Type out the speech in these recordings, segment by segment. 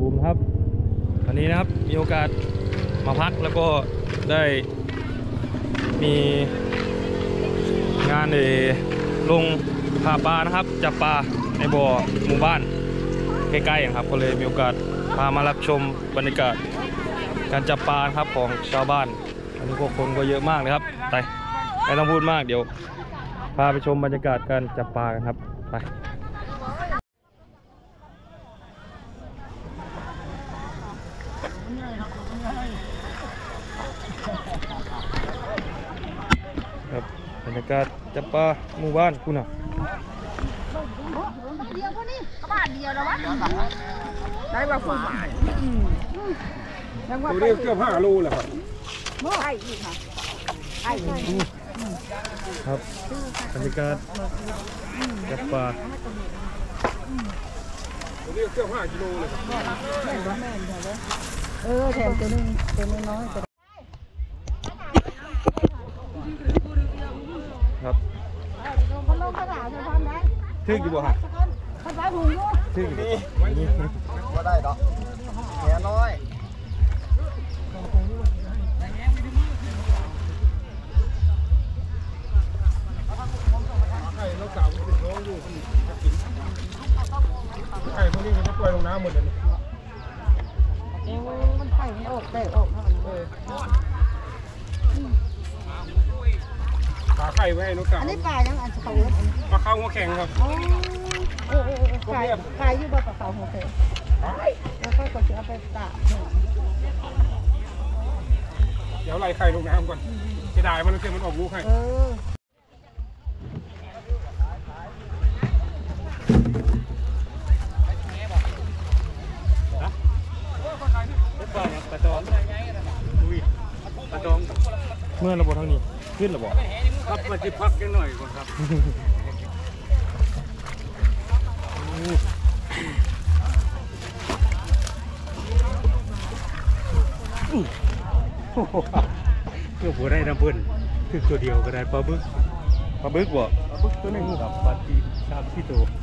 บูมครับวันนี้นะครับมีโอกาสมาพักแล้วก็ได้มีงานลงหาปลานะครับจับปลาในบ่อหมู่บ้านใกล้ๆครับก็เลยมีโอกาสพามารับชมบรรยากาศการจับปลาครับของชาวบ้านอันนี้พวกคนก็เยอะมากเลยครับไปไม่ต้องพูดมากเดี๋ยวพาไปชมบรรยากาศการจับปลากันครับไปครับบรรยากาศจับปลาหมู่บ้านคุณอ่ะเดียวคนนี้บ้านเดียวแล้ววะได้แบบฝุ่นตัวนี้เกือบ5 โลแล้วครับไอ้อีกค่ะไอ้ครับบรรยากาศจับปลาตัวนี้เกือบ5 กิโลเลยแถมตัวนึงน้อยครับคนลงกระดาษจะทำได้ทึกอยู่บ่ฮะภาษาถุงอยู่ทึกอยู่ว่าได้ดอกแค่น้อยไข่นกสาวติดน้องอยู่ไข่พวกนี้มันจะปล่อยลงน้ำหมดเลยมันไข่มันออกแต่ออกขาไข่ไว้นกสาวอันนี้ปลายังอันเขาปลาเข้าหัวแข็งครับขายอยู่บ่ปลาเขาหัวแข็งแล้วก็จะเอาไปตากเดี๋ยวไล่ไข่ลงน้ำก่อนจะได้มันเชื่อมันออกลูกให้ปลาตองปลาตองเมื่อระบบทางนี้ขึ้นระบบครับมาจิพักกันหน่อยก่อนครับเพื่อผัวได้น้ำเบิ้ลคือตัวเดียวก็ได้ปลาบึกบ่ปลาบึกตัวนึงครับปลาตี3 ที่ตัว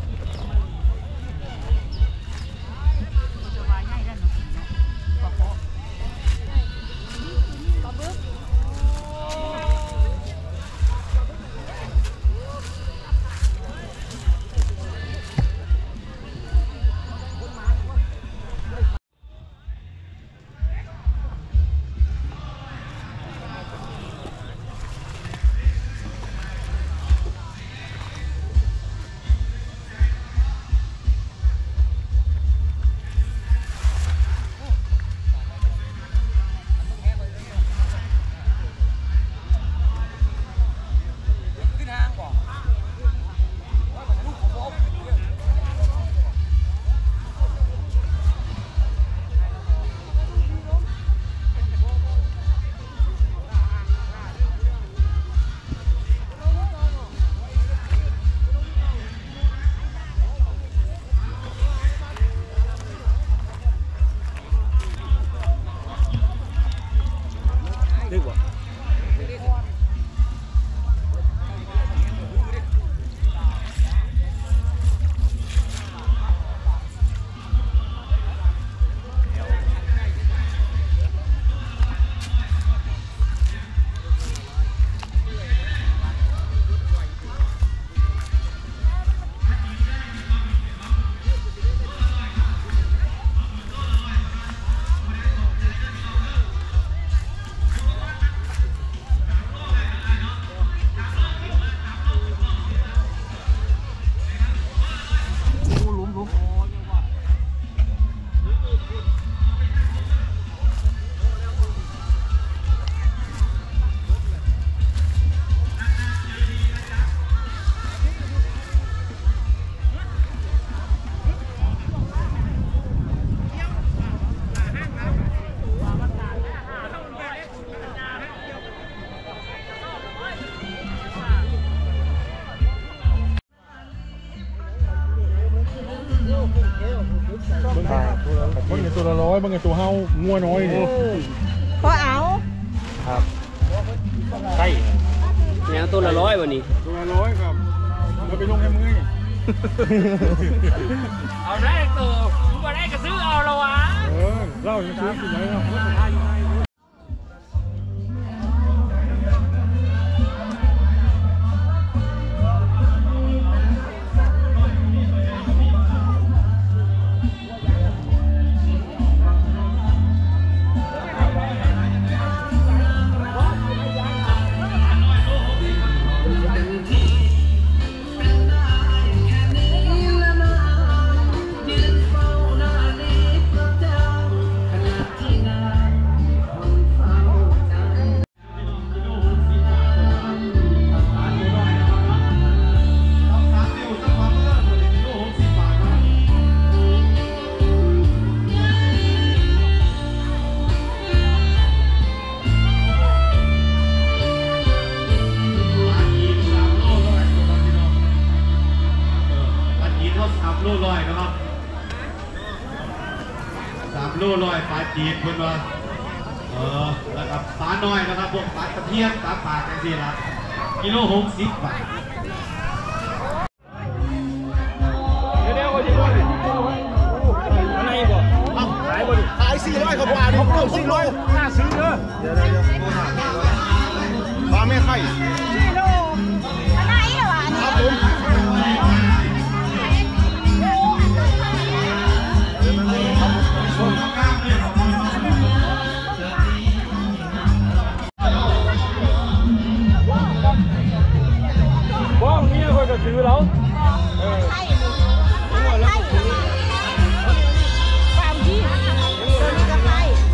คนในตัวละ100บางไงตัวเฮางัวน้อยนี่พอเอาครับใช่เนี่ยตัวละ100วันนี้ตัวละ100ครับเราไปลงให้มือเอาได้ตัวกูมาได้ก็ซื้อเอาเราาอยู่ซื้อที่ไหนเนาะโลลอยปลาจีนเพื่อนว่าแล้วกับปลาน้อยนะครับพวกปลาตะเพียนปลาปากกันสิละกิโล60 บาทเดี๋ยวๆอันไหนบ่ขายบ่ดิขาย400ครับปลาผมเอา400น่าซื้อเด้อเดี๋ยวปลาแม่ไข่ 4 โลอันไหนเหรออันนี้บ้องนี้คนก็ถือแล้วความที่ตัวนี้ก็ไป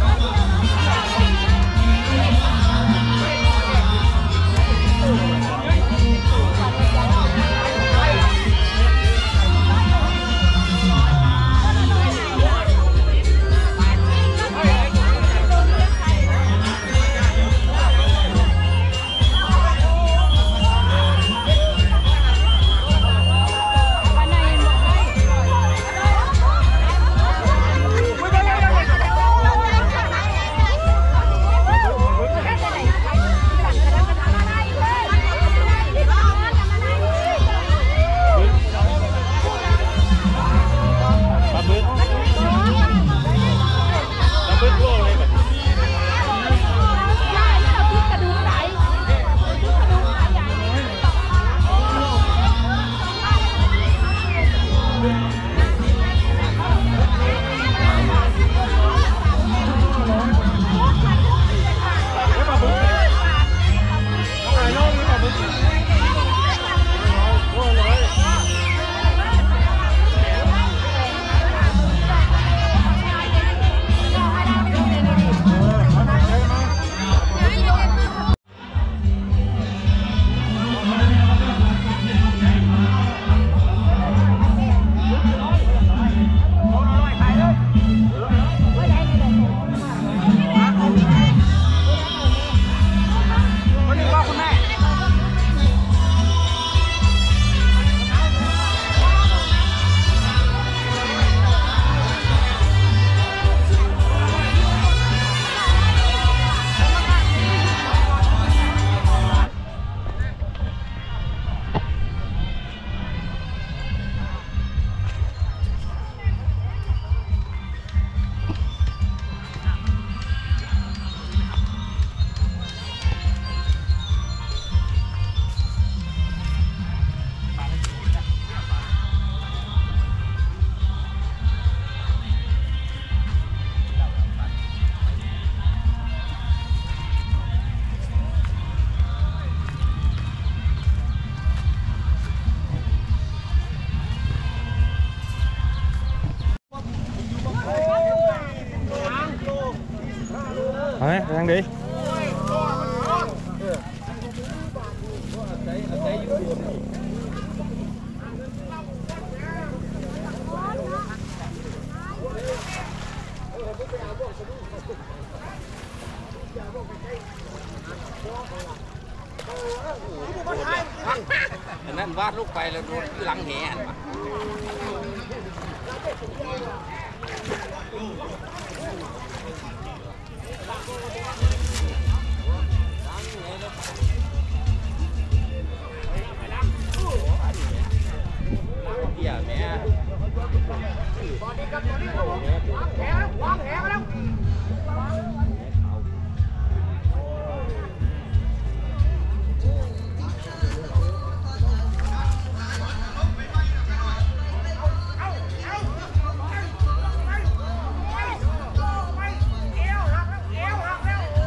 ไปทางดีอันนั้นวาดลูกไปแล้วโดนหลังแหนมาเดี๋ยวแม่วางแผลมาแล้ว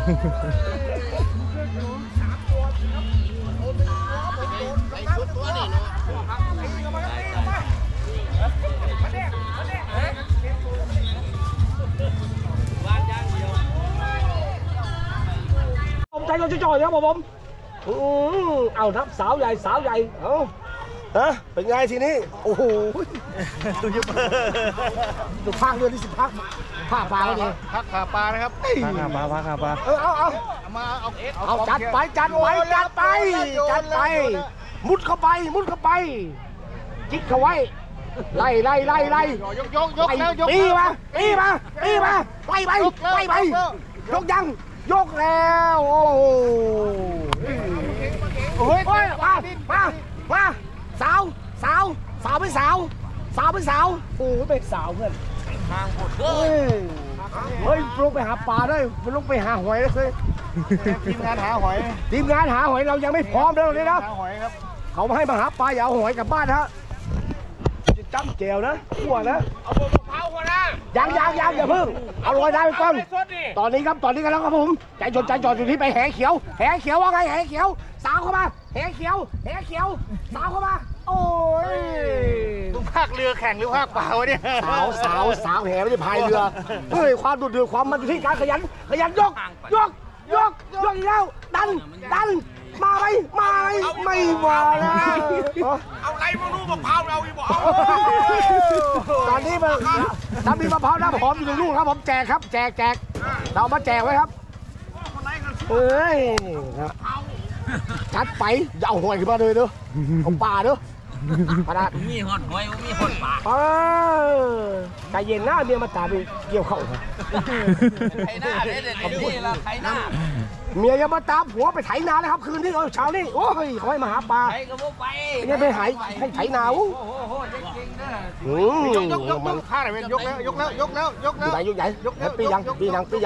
ผมใจเราจะจ่อยครับผมเอาครับสาวใหญ่เอาฮะเป็นไงทีนี้โอ้โหดูภาคเรือที่10 ภาคปลาแล้วดิพักขาปลานะครับพักขาปลาเอาจัดไปมุดเข้าไปจิกเข้าไว้ไล่ยกแล้วยกตีมาไล่ไปยกยังยกแล้วโอ้โหมาสาวเป็นสาวโอ้ยเป็นสาวเพื่อนเฮ้ยลงไปหาปลาด้วยมันลงไปหาหอยเลยทีมงานหาหอยเรายังไม่พร้อมเลยนะหาหอยครับเขามาให้มาหาปลาอย่าเอาหอยกลับบ้านฮะจะจ้ำแจวนะขั่วนะเอามะพร้าวก่อนนะยังอย่าเพิ่งเอาลอยน้ำไปก่อนตอนนี้กันแล้วครับผมใจจดอยู่ที่ไปแหเขียวว่าไงแหเขียวสาวเข้ามาแหเขียวสาวเข้ามาโอ้ยมึงภาคเรือแข่งหรือภาคเปล่าวะเนี่ยสาวแหไม่ได้พายเรือเฮ้ยความดุเดือดความมันอยู่ที่การขยันยกอีกแล้วดันมาไหมไม่มาแล้วเอาไรมาลูกมะพร้าวเราอีกบอกตอนนี้มันมีมะพร้าวน้ำหอมอยู่ลูกครับผมแจกเรามาแจกไว้ครับเฮ้ยชัดไปอย่าเอาหอยขึ้นมาเลยเด้อเอาปลาเด้อขนาดมีหอดหอยมีหอดปลาใจเย็นหน้าเมียมาตาไปเกี่ยวเข้าครับไถหน้าได้เลยนี่ละไถหน้าเมียยังมาตามผัวไปไถนาเลยครับคืนนี้เช้านี้โอ้ยเขาให้มาหาปลาไถก็บ่ไปเนี่ยไปให้ไถนาโอ้โหเก่งๆนะยกมันฆ่าหน่อยเป็นยกแล้วยกใหญ่ปียังเอาแล้วดิ้น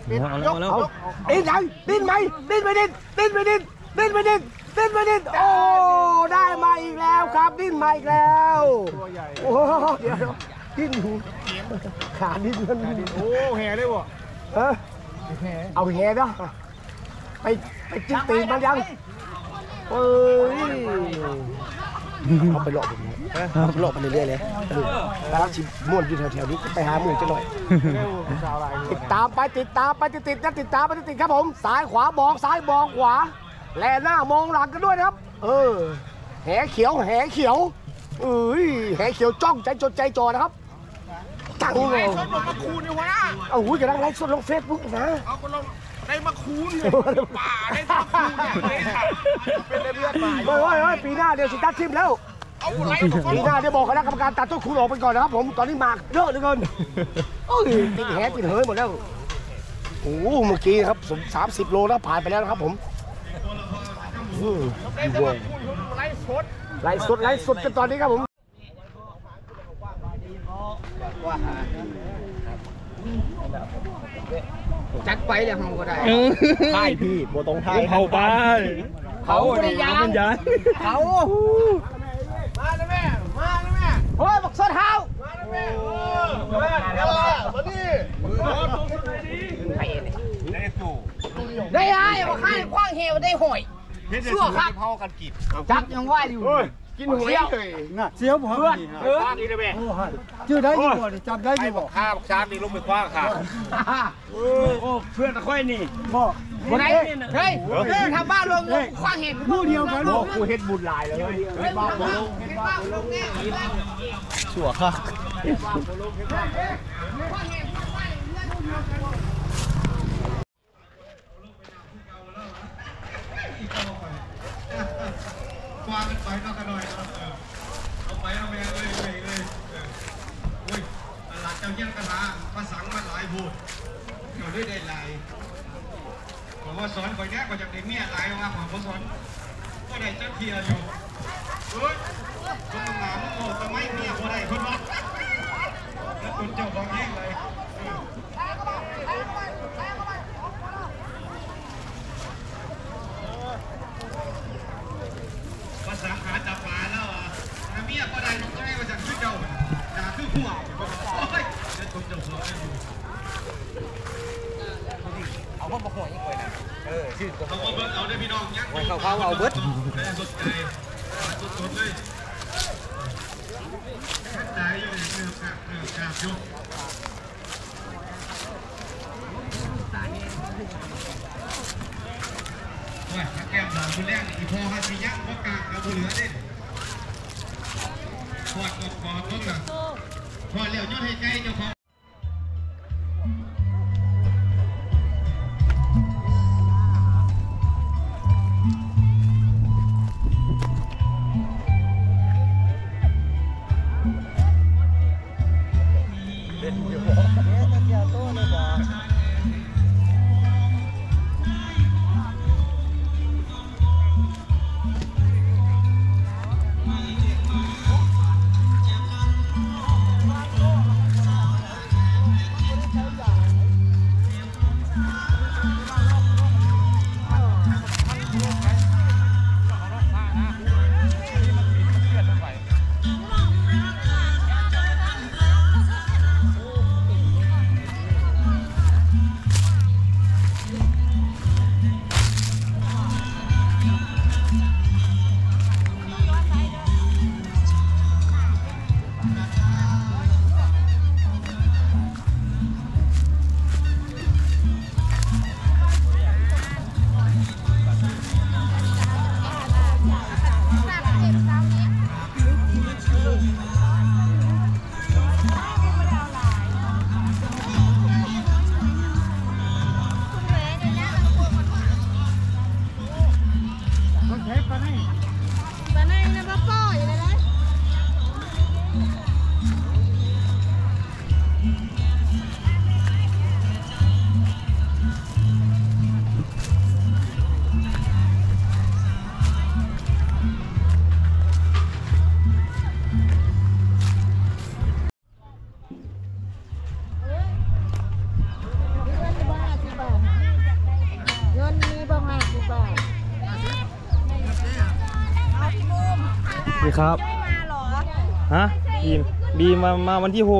ไหมดิ้นไม่ดิ้นโอ้ได้มาอีกแล้วครับดิ้นมาอีกแล้วโอ้เดี๋ยวดิ้นขาดิ้นโอ้แห่ได้บ่เอาแห่เนาะไปจิ้มตีนมันยังเอ้ยเอาไปหลอกมันเรื่อยๆเลยแล้วชิมม่วนอยู่แถวๆนี้ไปหาหมู่จะหน่อยติดตามไปติดครับผมซ้ายขวามองซ้ายมองขวาแลหน้ามองหลังกันด้วยนะครับแหเขียวแหเขียวจ้องใจจดใจจ่อนะครับจังเลยมาคูนี่วะเอาหูจะนั่งไลฟ์สดลงเฟซบุ๊กนะเอาก็ลงได้มาคูนป่าได้มาคูนเป็นเลือดป่าเฮ้ยปีหน้าเดี๋ยวสิตัดทิมแล้วปีหน้าเดี๋ยวบอกคณะกรรมการตัดต้นคูณออกไปก่อนนะครับผมตอนนี้หมากเยอะเหลือเกินติดแหติดเฮ้ยหมดแล้วโอ้เมื่อกี้ครับ30 โลแล้วผ่านไปแล้วนะครับผมไล่สดกันตอนนี้ครับผมจัดไปเลยห้องก็ได้ไทยพี่โบตรงไทยเขาไปเขาไม่ยาวเขามาเลยแม่โอ้ยบอกสดเท้าได้ไงบอกข้าคว้างเหวได้หอยชั่วครับจักยังว่าอยู่กินหอยเสียวผมเพื่อนนี่เลยแม่ชื่อได้ยี่บ่จำได้ยี่บ่ข้าบอกช้างนี่ลงไปคว้างค่ะเพื่อนตะค่อยนี่บ่คนไหนเฮ้ยทำบ้านลงคว้างเหวผู้เดียวกันบ่กูเฮ็ดบุญหลายเลยบ้านลงชั่วครับวางกันไปนอกกันหน่อยเอาไปเอาแม่เลยอุ้ยหลักเจ้าเยี่ยมกระลาภาษามาหลายพูดเกี่ยวด้วยได้หลายผมว่าสอนก่อนเนี้ยก่อนจากเด็กเมียหลายว่าผมสอนก็ได้เจ้าเทียอยู่เฮ้ยคนหนาโง่ทำไมเมียคนใดคนนั้นแล้วคนเจ้าของเองเลยภาษาขาจับปลาแล้วอ่ะเมียก็ได้ก็ได้มาจากชื่อเจ้าด่าคือหัวโอ้ยเดี๋ยวคนเจ้าหัวได้ดูห้องมาห่วยอีกคนนะชื่อตัวเอาเบิร์ดเอาได้พี่น้องยักษ์ไว้เขาเอาเบิร์ดได้สดใจสดเลยแค่ใจอยู่เกือบอยู่ว่าแก้มสาวคนแรกอีพอฮัตติยักษ์พอกากเอาบุเหลือดิพอดกอดต้องหลังพอดเหลียวยอดให้ใจเจ้าของดีครับฮะบีมมาวันที่ 6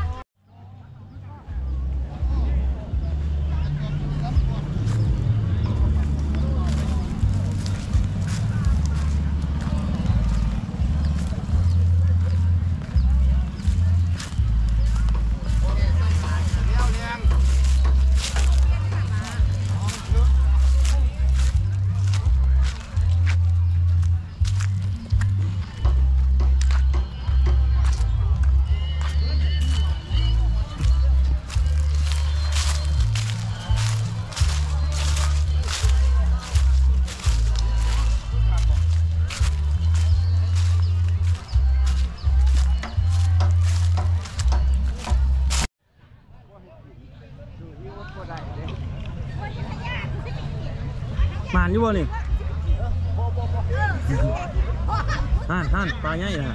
มานอยู่บ่นี่ท่านปลาใหญ่ฮะ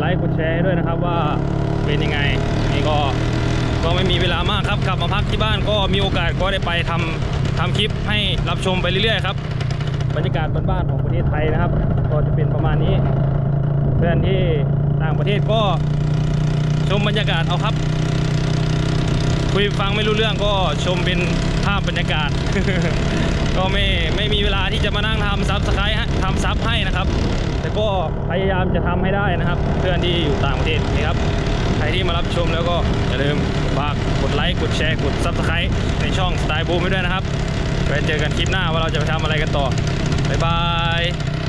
ค์กดแชร์ให้ด้วยนะครับว่าเป็นยังไงนี่ก็ไม่มีเวลามากครับกลับมาพักที่บ้านก็มีโอกาสก็ได้ไปทำคลิปให้รับชมไปเรื่อยๆครับบรรยากาศบ้านๆของประเทศไทยนะครับก็จะเป็นประมาณนี้เพื่อนที่ต่างประเทศก็ชมบรรยากาศเอาครับคุยฟังไม่รู้เรื่องก็ชมเป็นภาพบรรยากาศ ก็ไม่มีเวลาที่จะมานั่งทำซับสไครต์ทำซับให้นะครับแต่ก็พยายามจะทำให้ได้นะครับเพื่อนที่อยู่ต่างประเทศนี่ครับใครที่มารับชมแล้วก็อย่าลืมฝากกดไลค์กดแชร์กดซับสไครต์ในช่องสไตล์บูมไว้ด้วยนะครับไว้เจอกันคลิปหน้าว่าเราจะไปทำอะไรกันต่อบ๊ายบาย